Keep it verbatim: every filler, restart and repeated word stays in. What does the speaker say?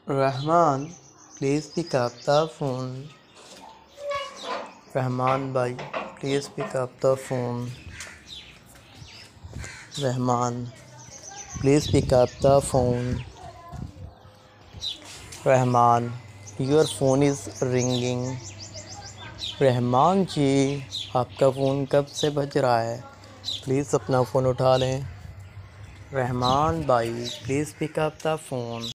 Rahman, please pick up the phone. Rahman भाई, please pick up the phone. Rahman, please pick up the phone. Rahman, your phone is ringing. Rahman जी, आपका phone कब से बज रहा है, प्लीज़ अपना फ़ोन उठा लें। रहमान भाई, please pick up the phone.